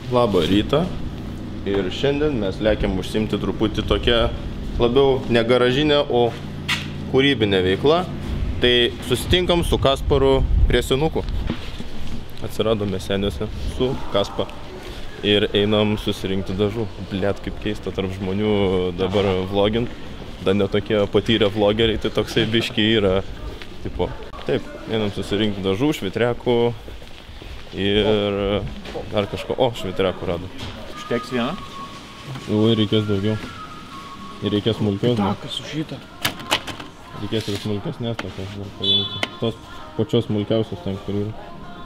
Labą rytą. Ir šiandien mes lekiam užsimti truputį tokia labiau ne garažinė, o kūrybinė veikla. Tai susitinkam su Kasparu prie senukų. Atsiradome seniuose su Kaspa. Ir einam susirinkti dažų. Blet, kaip keista tarp žmonių dabar vlogint. Dar netokie patyrę vlogeriai, tai toksai biški yra. Tipo, taip, einam susirinkti dažų, švitrekų. Ir dar kažko. O, švitrekų rado. Užteks vieną? Oi, reikės daugiau. Ir reikės smulkios. Takas už šitą. Reikės ir smulkesnės tokios dar paimti. Tos pačios smulkiausios ten, kur yra.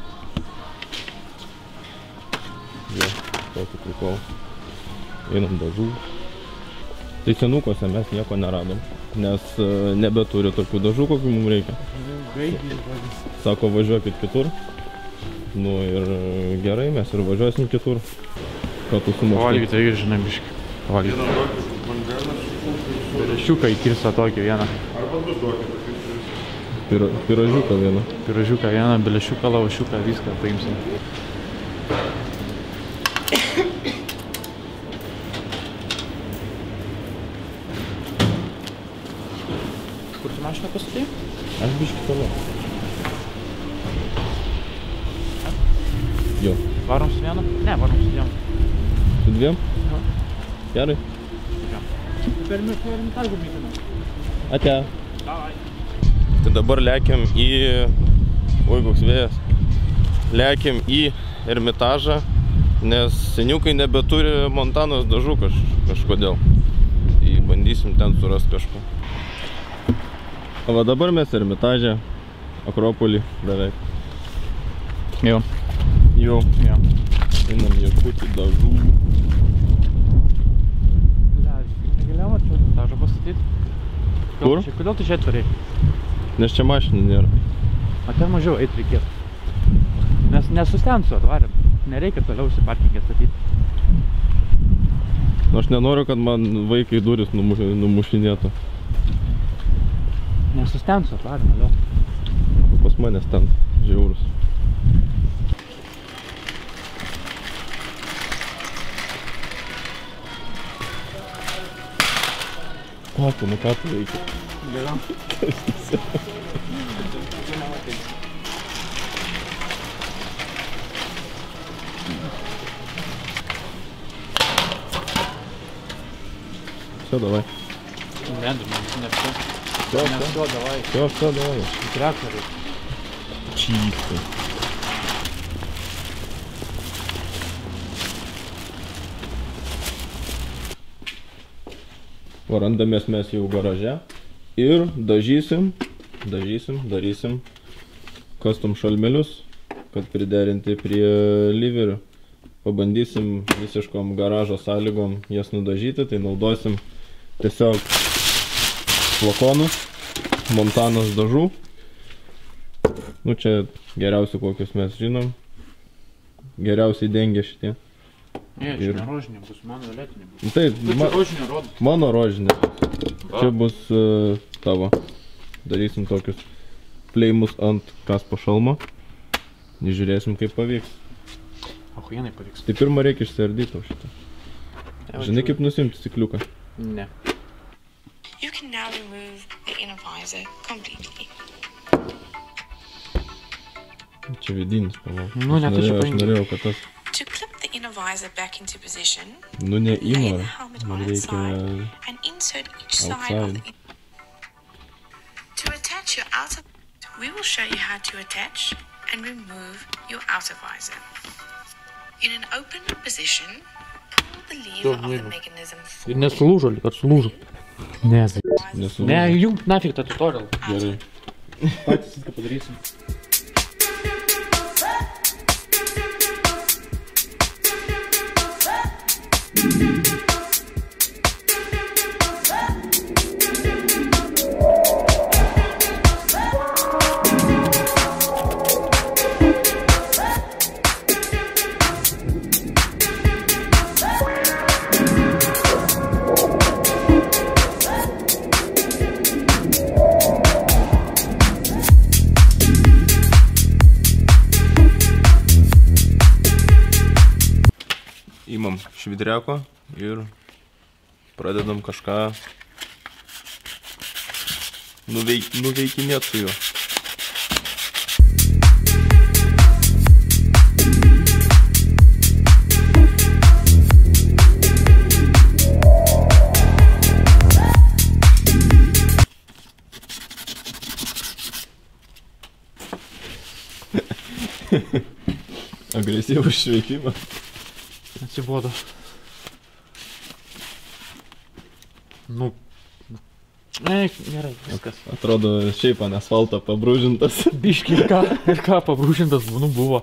Jo, tokį prikol. Einam dažų. Tai senukose mes nieko neradom. Nes nebeturi tokių dažų, kokių mums reikia. Sako, važiuokit kitur. Nu ir gerai, mes ir važiuosim kitur. Ką tu sumąstai? Pavalgyti, tai žinai, biškai. Pavalgyti. Piražiuką įkirsta tokį vieną. Arba du duokit. Piražiuką vieną. Piražiuką vieną, belešiuką, lavašiuką, viską paimsim. Kur tu mašiną pastatei? Aš biškį toliau. Jo. Varom su vienu? Ne, varom su dviem. Su dviem? Jo. Gerai. Per Ermitažą mytimą. Ate. Davai. Tai dabar lekiam į... Oi, koks vėjas. Lekiam į Ermitažą, nes seniukai nebeturi Montanos dažų kažkodėl. Tai bandysim ten surast kažko. O va dabar mes Ermitaže, Akropolį beveik. Jo. Jo. Jo. Einam ieškoti dažų. Negalėjom ar čia dažą pastatyti? Kur? Kodėl tu čia atvarėjai? Nes čia mašinų nėra. O ten mažiau eit reikėtų. Mes nesustensu atvarėm. Nereikia toliau į parkingę statyti. Aš nenoriu, kad man vaikai duris numušinėtų. Nesustensu atvarėm, alio. Pas manęs ten žiaurus. Patu, nu ką tu reikia? Geram. Все, давай. Ne, ne все. Все, Не все, давай. Все, давай. Тракторы. Чисто. Randamės mes jau garaže ir darysim custom šalmelius, kad priderinti prie liverių. Pabandysim visiškom garažo sąlygom jas nudažyti, tai naudosim tiesiog flakonus, Montanos dažų. Nu čia geriausi kokius mes žinom. Geriausiai dengia šitie. Ne, čia ne rožinė bus, mano violetinė bus. Taip, rožinė rodo. Mano rožinė. Čia bus tavo. Darysim tokius pleimus ant Kaspo šalmo. Žiūrėsim, kaip pavyks. Ahuienai pavyks. Tai pirmą reikia išsiardyti šitą. Žinai, kaip nusimti stikliuką? Ne. You can now remove the inner visor completely. Čia vidinis, palauk. Nu, ne, tai čia Aš norėjau, kad tas... To clip the inner visor back into position, Nu, ne lay the įnorą. helmet Man on its side reikia... and insert each side of the outside. To attach your outer, we will show you how to attach and remove your outer visor. In an open position, pull the lever of the mechanism Ir nesulūžo, kad sulūžo. Ne, Nesulūžo. ne, jung nafig tą tutorial. Gerai. Patys viską padarysim. Įmam švidreko ir pradedam kažką nuveikinėti su juo. Agresyvus šveikimas. Atsibodo. Nu. Gerai, viskas. Atrodo, šiaip ant asfalto pabrūžintas. Biški ir ką pabrūžintas, buvo.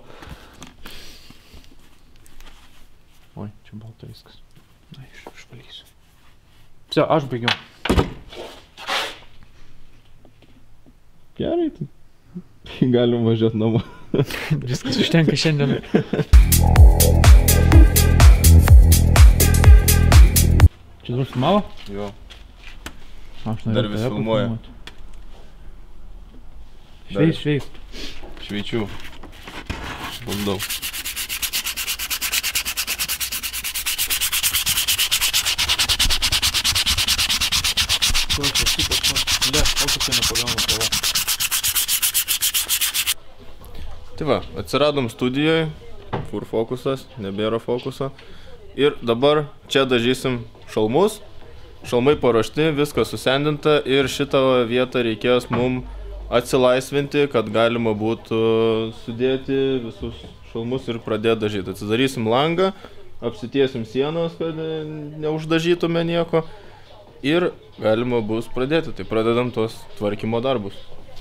Oi, čia balta viskas. Na, išvalysiu. Все, aš baigiau. Gerai, tai galim važiuoti namo. Viskas užtenka šiandien. Čia dabar filmavo? Jo. Aš Dar vis filmuoja. Šveis. Šveičiu. Bandau. Tai va, atsiradom studijoje, Fur Focusas, nebėra fokuso. Ir dabar čia dažysim šalmus. Šalmai paruošti, viskas susendinta ir šitą vietą reikės mum atsilaisvinti, kad galima būtų sudėti visus šalmus ir pradėti dažyti. Atsidarysim langą, apsitiesim sienos, kad neuždažytume nieko ir galima bus pradėti. Tai pradedam tuos tvarkymo darbus.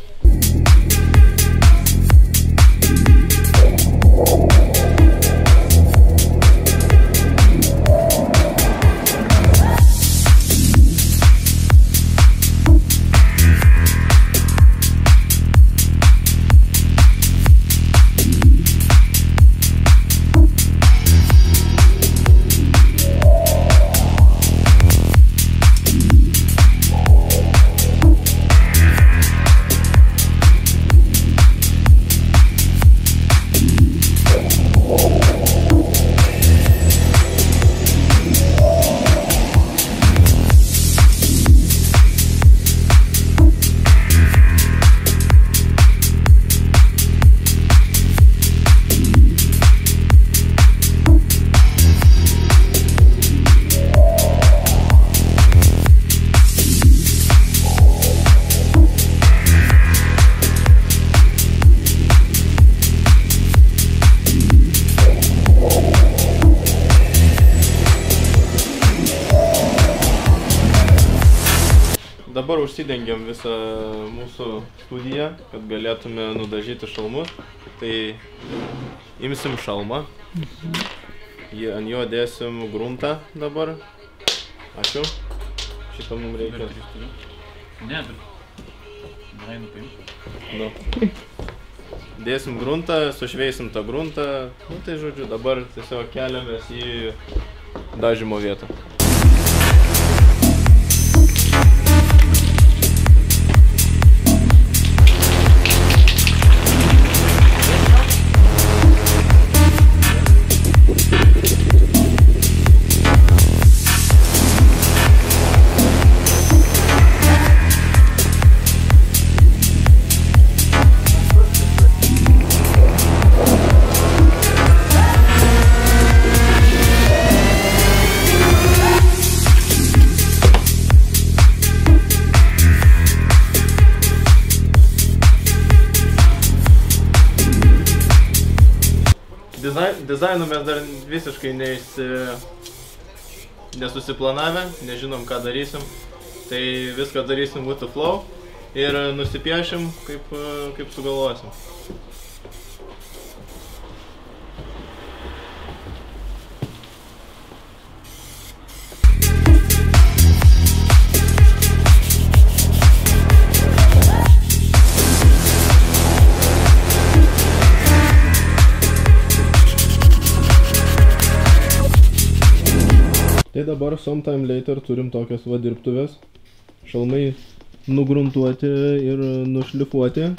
Dabar užsidengiam visą mūsų studiją, kad galėtume nudažyti šalmus. Tai imsim šalmą, ant jo dėsim gruntą dabar. Ačiū. Šitą mums reikia. Ne, bet gerai nupaimti. Nu. Dėsim gruntą, sušveisim tą gruntą. Nu tai žodžiu, dabar tiesiog keliamės į dažymo vietą. Dizainu mes dar visiškai nesusiplanavę, nežinom ką darysim, tai viską darysim with the flow ir nusipiešim kaip sugalvosim. Tai dabar sometime later turim tokias va dirbtuves. Šalmai nugruntuoti ir nušlifuoti.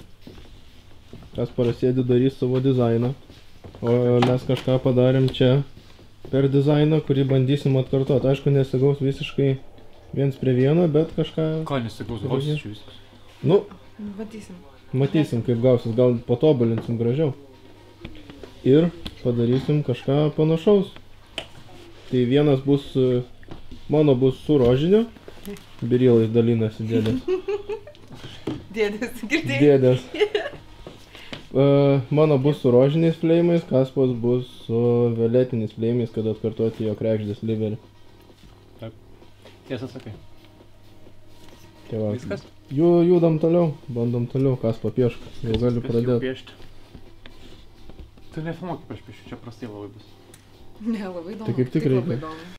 Kasparas sėdi darys savo dizainą. O mes kažką padarėm čia per dizainą, kurį bandysim atkartoti. Aišku, nesigaus visiškai viens prie vieno, bet kažką... Ką nesigaus, gausis čia viskas. Nu, Matysim, kaip gausis, gal patobulinsim gražiau. Ir padarysim kažką panašaus. Tai vienas bus, mano bus su rožiniu, birilais dalinasi dėdės. Dėdės, girdėjai? Dėdės. Mano bus su rožiniais fleimais, Kaspos bus su violetiniais fleimais, kad atkartoti jo kregždės liverį. Taip. Tiesą sakai. Tai va. Viskas? Judam toliau, bandom toliau, Kaspo piešk. Jau galiu pradėti. Piešti. Tu nefilmuok, kaip aš piešiu, čia prastai labai bus. Ne, labai įdomu. Tai kaip tik labai reikia. įdomu.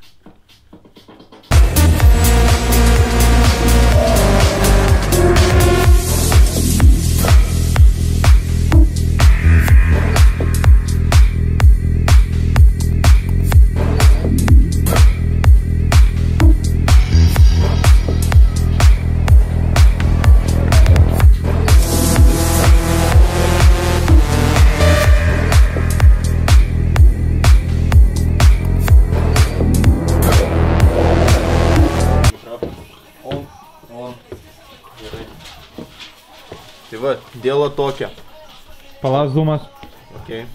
Tai va, dėla tokia. Palas zoomas. Okay.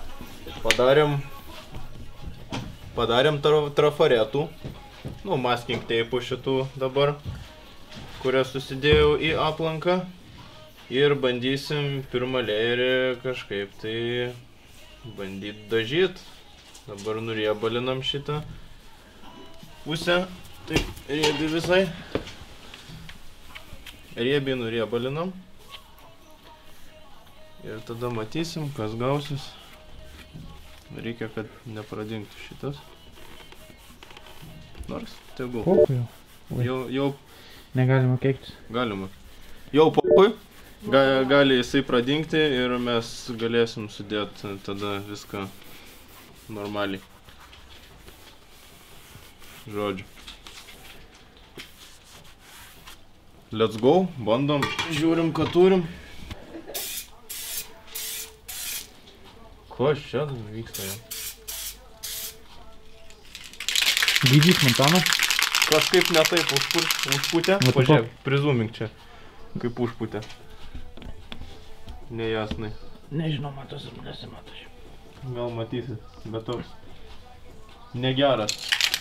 Padarėm trafaretų, nu, masking teipų šitų dabar, kurias susidėjau į aplanką. Ir bandysim pirmą layerį kažkaip tai bandyt dažyt. Dabar nuriebalinam šitą pusę, taip riebi visai. Riebiai nuriebalinam. Ir tada matysim, kas gausis. Reikia, kad nepradingtų šitas. Nors, tegul. Popui jau. Jau Negalima keiktis. galima. Jau popui. Gali jisai pradingti ir mes galėsim sudėti tada viską normaliai. Žodžiu. Let's go, bandom, žiūrim, ką turim. Ko čia vyksta jau? Dydys Montana. Kažkaip ne taip užputė. Pažiūrėk, prizumink čia. Kaip užputė. Nejasnai. Nežinau, matos ar nesimatos. Gal matysit, bet toks negeras.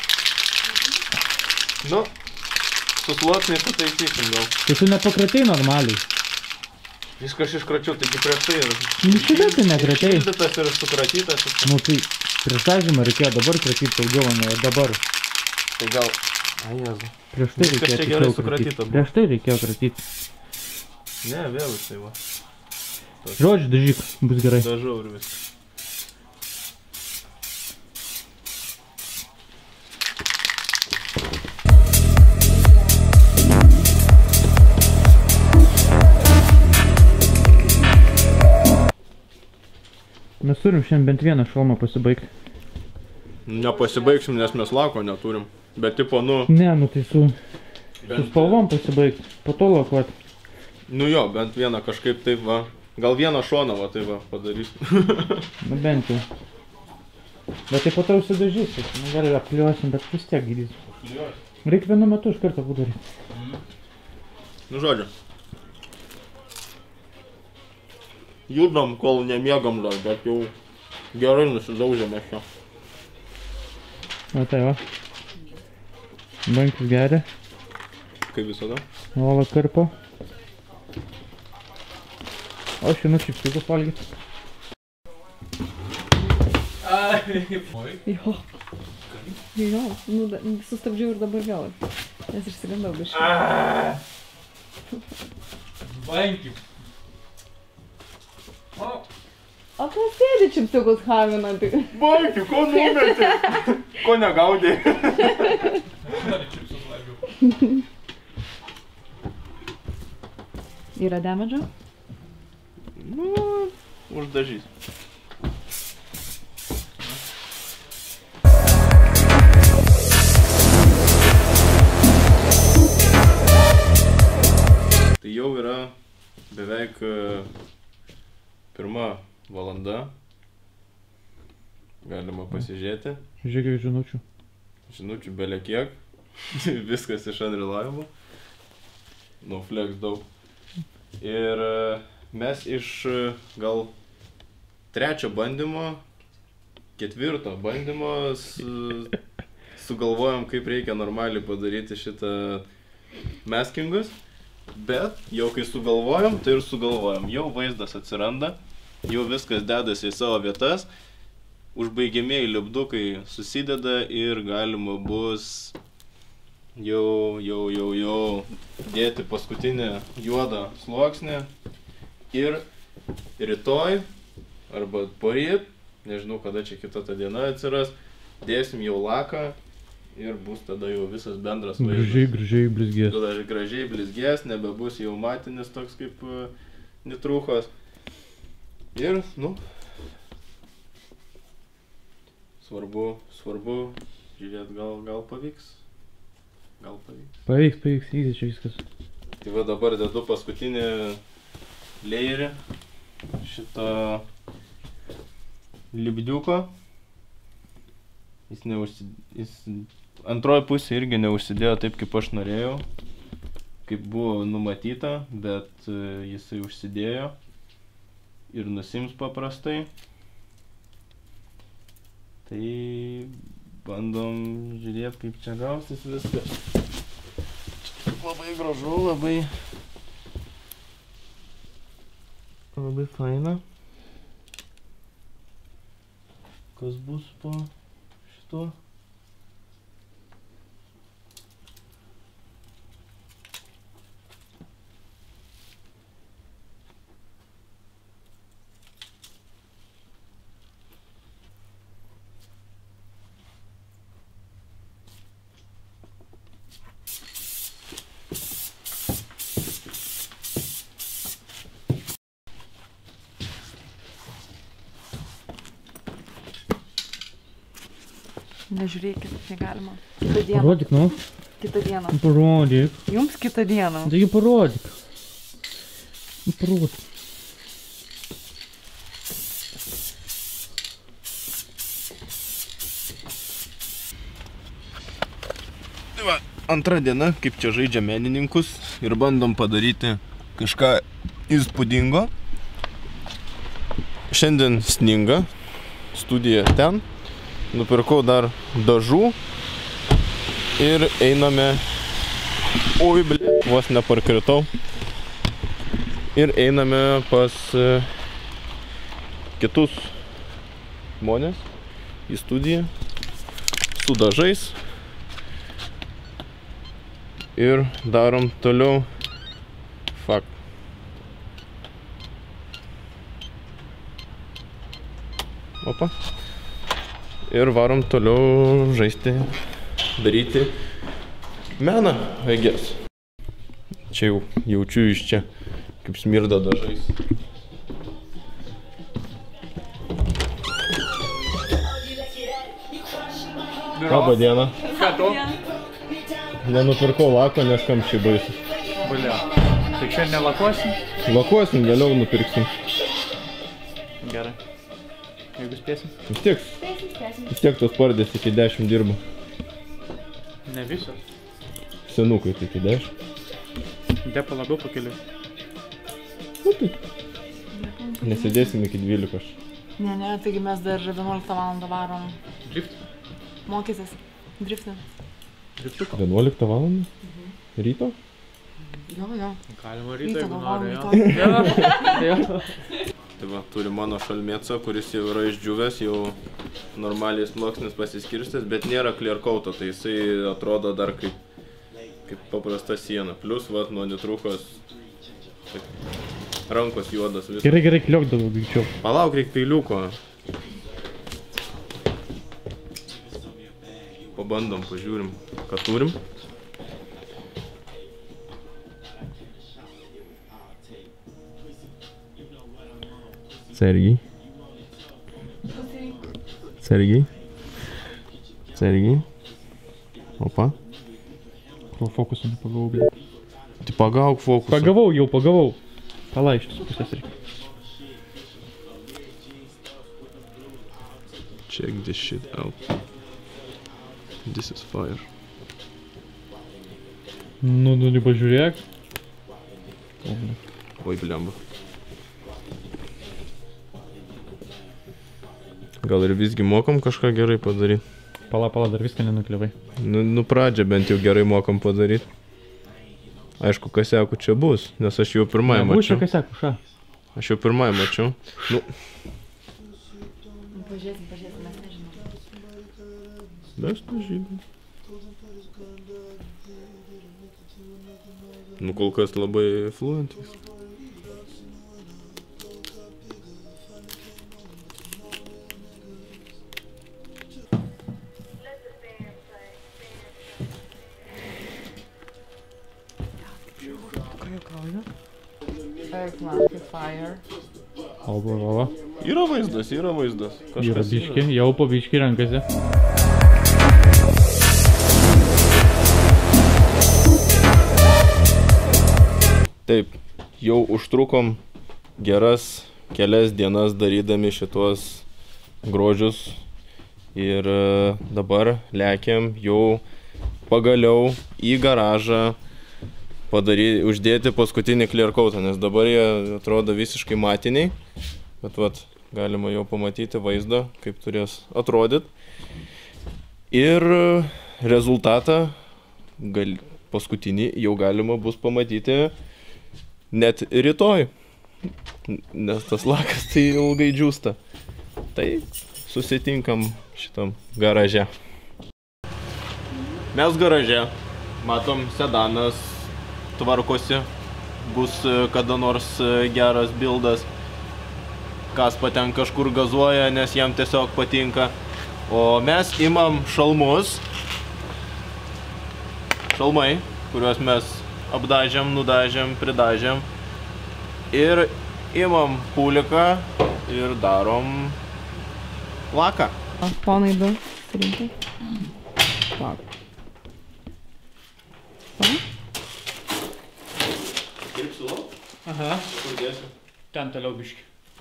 Nu, su sluoksniais pataisysim gal. Tai tu nepakratai normaliai. Viską aš iškračiau, taigi prieš tai ir... Šitą tai nekratai. Šildytas ir sukratytas. Nu tai prieš tą žymą reikėjo dabar kratyti ilgiau, o dabar. Tai gal... Ai, jezu. Prieš tai Viskas čia reikėjo gerai tiksliau sukratyta kratyti. buvo. Prieš tai reikėjo kratyti. Ne, vėl jisai va. Žodžiu, dažyk, bus gerai. Dažau ir viskas. Mes turim šiandien bent vieną šalmą pasibaigti. Nepasibaigsim, nes mes lako neturim. Bet tipo, nu... Ne, nu tai su spalvom pasibaigti. Po to lakuoti. Nu jo, bent vieną kažkaip taip va. Gal vieną šoną va taip va padarysim. Nu bent jau. Bet tai po to užsidažysi. Nu gal ir apkliosim, bet vis tiek gydysim. Reikia vienu metu iš karto padaryti. Nu žodžiu. Judam, kol nemiegam dar, bet jau gerai nusidaužėme čia. O tai va. Bankis geria. Kaip visada. Ola karpo. O šiandien čipsiukus valgyti. Jo, nu, sustabdžiau ir dabar vėl. Nes išsigandau biškai. Bankis. O ką sėdi čipsiukus haminanti? Baigi, ko numetė? Ko negaudė? Yra damedžo? Nu, uždažys. Tai jau yra beveik 1 valanda. Galima pasižiūrėti. Žiūrėk, žinučių. Žinučių belia kiek. Viskas iš Unreliable. No Flex daug. Ir mes iš gal 3 bandymo, 4 bandymo sugalvojom, kaip reikia normaliai padaryti šitą maskingus. Bet jau kai sugalvojom, tai ir sugalvojom. Jau vaizdas atsiranda, jau viskas dedasi į savo vietas. Užbaigiamieji lipdukai susideda ir galima bus jau dėti paskutinį juodą sluoksnį. Ir rytoj arba poryt, nežinau kada čia kita ta diena atsiras, dėsim jau laką ir bus tada jau visas bendras vaizdas. Gražiai blizgės. Gražiai blizgės, nebebus jau matinis toks kaip nitruchos. Ir, nu, svarbu žiūrėt, gal pavyks. Pavyks, easy čia viskas. Tai va dabar dedu paskutinį layerį šito lipdiuko. Jis antroji pusė irgi neužsidėjo taip, kaip aš norėjau, kaip buvo numatyta, bet jisai užsidėjo ir nusims paprastai. Tai bandom žiūrėti, kaip čia gausis viskas. Labai gražu, labai faina. Kas bus po šito? Nežiūrėkit, negalima. Kitą dieną. Parodyk, nu. Kitą dieną. Parodyk. Jums kitą dieną. Taigi parodyk. Parodyk. Tai va, antra diena, kaip čia žaidžia menininkus ir bandom padaryti kažką įspūdingo. Šiandien sninga, studija ten. Nupirkau dar dažų ir einame, oi bля, vos neparkritau, ir einame pas kitus žmonės į studiją su dažais ir darom toliau fakt. Opa. Ir varom toliau žaisti, daryti meną, I guess. Čia jau jaučiu iš čia, kaip smirda dažais. Labą dieną. Ką tu? Nenupirkau lako, nes kamščiai baisus. Blia. Tai čia nelakuosim? Lakuosim, vėliau nupirksim. Gerai. Jeigu spėsim? Vis tiek tos pardės iki 10 dirba. Ne visos. Senukai tai iki 10. Depa labiau pakeliu. Nu tai. Nesėdėsim iki 12. Ne, taigi mes dar 11 valandą varom. Drift? Mokytis. Driftin. Driftuko? 11 valandą? Ryto? Jo. Galima Ryto jeigu galvojam, nori, jo. Tai va, turi mano šalmėcą, kuris jau yra išdžiūvęs, jau normaliai sluoksnis pasiskirstęs, bet nėra clear coato, tai jisai atrodo dar kaip paprasta siena. Plius, va, nuo nitruchos rankos juodas viskas. Gerai, kliok daugiau greičiau. Palauk, reik peiliuko. Pabandom, pažiūrim, ką turim. Sergiai. Opa. Fokusą nepagavau, blė. Tai pagauk fokusą. Pagavau. Palaik šitas pusės reikia. Check this shit out. This is fire. Nu, pažiūrėk. Oi, blemba. Gal ir visgi mokam kažką gerai padaryti? Pala, dar viską nenukliavai. Nu pradžią bent jau gerai mokam padaryti. Aišku, kasiakų čia bus, nes aš jau pirmąją mačiau. Būčiau kasiakų, ša. Aš jau pirmąją mačiau. Nu. Pažiūrėsim, mes nežinom. Mes nežinom. Nu, kol kas labai fluentis. Fire. Va. Yra vaizdas. Yra biški, jau po biški rankasi. Taip, jau užtrukom geras kelias dienas darydami šitos grožius ir dabar lekiam jau pagaliau į garažą uždėti paskutinį clear coatą, nes dabar jie atrodo visiškai matiniai, bet vat, galima jau pamatyti vaizdą, kaip turės atrodyti. Ir rezultatą paskutinį jau galima bus pamatyti net rytoj, nes tas lakas tai ilgai džiūsta. Tai susitinkam šitam garaže. Mes garaže matom sedanas tvarkosi, bus kada nors geras bildas. Kaspa ten kažkur gazuoja, nes jam tiesiog patinka. O mes imam šalmus. Šalmai, kuriuos mes apdažėm, nudažėm, pridažėm. Ir imam puliką ir darom laką. Ponai du, surinkti. Tak. Kirpsiu lauk? Aha. Kur dėsiu? Ten toliau biški.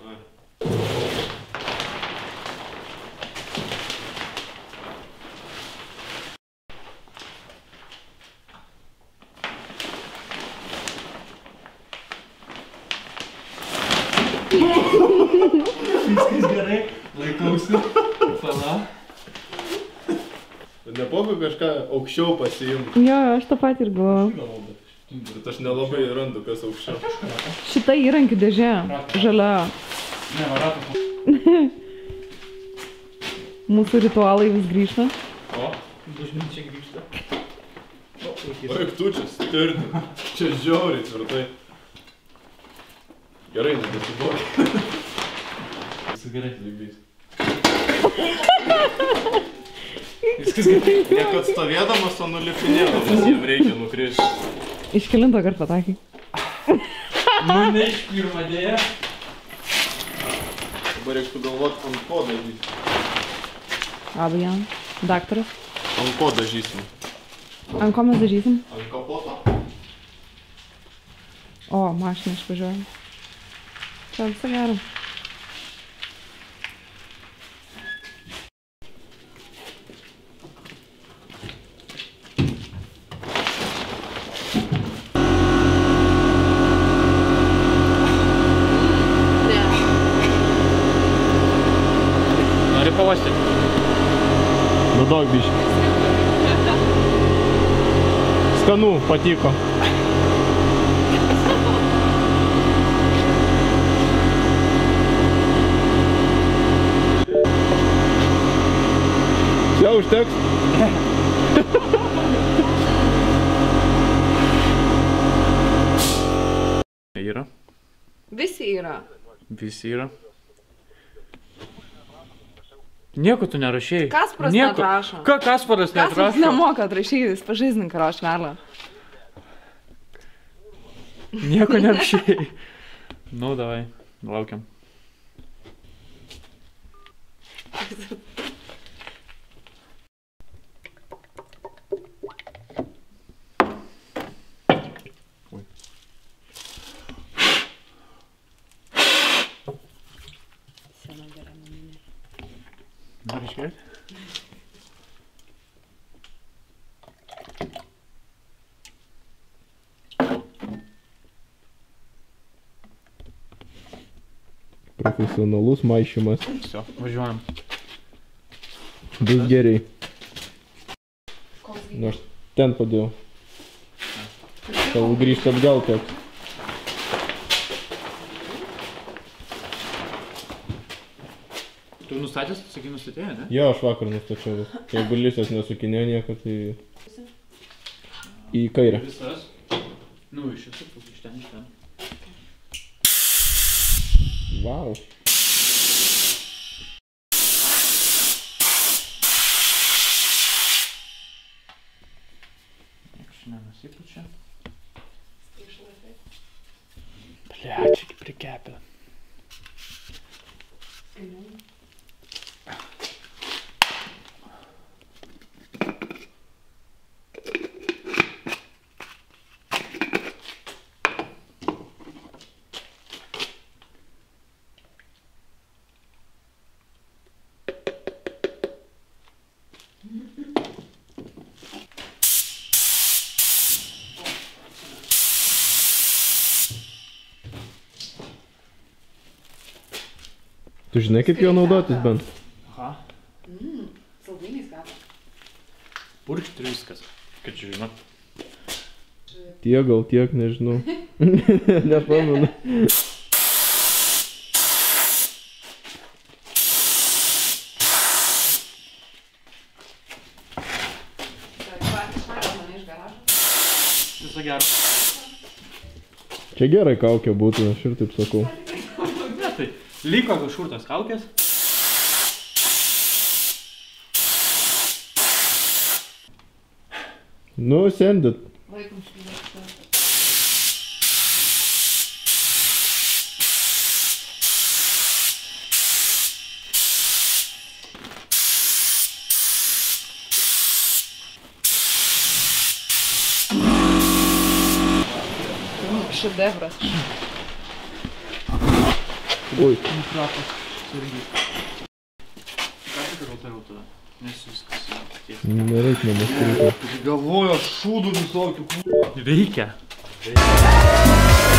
Viskas gerai, laikausi. Pala. Nepogu kažką aukščiau pasiimti. Jo, aš tą patį ir galvoju. Bet aš nelabai randu, kas aukščiau. Šita įrankių dėžė, žalia. Ne, varatas. Mūsų ritualai vis grįžta. O, bažnyčia grįžta. Oik tu čia stirni. Čia žiauriai tvirtai. Gerai, nedasiboki. Viskas gerai. Lygdys. Viskas gerai. Ne kad stovėdamas, o nulipinėdamas, jam reikia nukristi. Iš kelinto kartą patakai. Nu, ne iš pirmą dėją. Dabar reiktų galvot, ant ko dažysim. Abu jam. Daktaras. Ant ko dažysim? Ant ko mes dažysim? Ant kapoto? O, mašiną išvažiuojam. Čia visą gerą. Nori pavasti? Nu daug biškį. Skanu, patiko. Čia užteks? Yra. Visi yra. Visi yra. Nieko tu nerašėjai. Kasparas neatrašo. Ką Kasparas neatrašo? Kasparas nemoka atrašyti, jis pažaisninką rašvelę. Nieko nerašėjai. Nu, davai, laukiam. Nori išgerti? Profesionalus maišymas. Viso, važiuojam. Bus gerai. Nu, aš ten padėjau. Tau grįžti atgal teks. Tu nustatęs, sakai, nustatėjai, ne? Jo, aš vakar nustačiau. Jeigu lisės nesukinėjo nieko, tai... Į kairę. Visas? Nu, iš ten. Vau. Nenusipučia. Blia, čia kaip prikepė. Tu žinai, kaip jo naudotis bent? Aha. Saldainiais gal. Purkšt ir viskas. Kad čia žinot. Tiek, gal tiek, nežinau. Nepamenu. Viso gero. Čia gerai kaukė būtų, aš ir taip sakau. Ne, tai liko kažkur tas kaukės. Nu, sendit. Laikom šilėkštą. Šedevras. Oi. Mikrapas. Sargys. Ką tik rotariau tada? Nes viskas yra paties. Nereik nemastyti. Galvoju, šūdų visokių. Reikia.